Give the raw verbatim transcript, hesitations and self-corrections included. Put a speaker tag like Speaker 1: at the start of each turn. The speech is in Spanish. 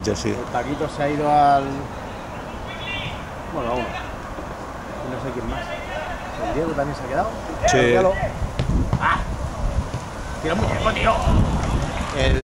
Speaker 1: Ya sí.
Speaker 2: El Paquito se ha ido al... Bueno, a uno. Y no sé quién más. El Diego también se ha quedado.
Speaker 1: Sí.
Speaker 2: Tíralo. ¡Ah! ¡Tira un muñeco, tío! El...